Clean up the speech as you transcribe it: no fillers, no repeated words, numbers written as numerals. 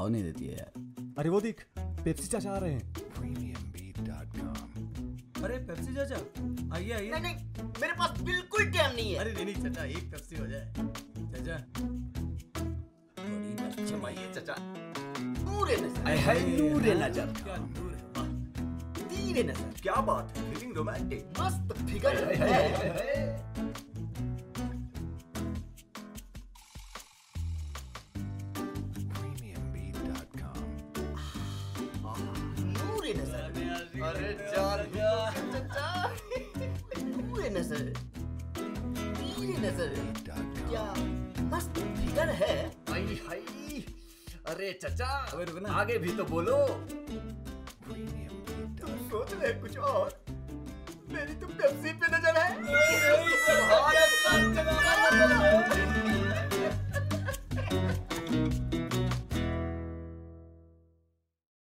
भाव नहीं देती है यार। अरे वो देख, पेप्सी चाचा आ रहे हैं। अरे पेप्सी चाचा आइए आइए। नहीं नहीं, मेरे पास बिल्कुल टाइम नहीं है। अरे नहीं चाचा, एक पेप्सी हो जाए चाचा। बड़ी बच्चे माइए चाचा। नूरे नजर, हाय नूरे नजर। क्या नूर है, वाह। तीरे नजर, क्या बात है, फीलिंग रोमांटिक। मस्त फिगर है। नूरे नजर, अरे चार चाचा। नूरे नजर, तीरे नजर, क्या मस्त फिगर है। हाय हाय, अरे चाचा आगे भी तो बोलो। तुम सोच रहे कुछ और, मेरी तो पेप्सी पे नजर है।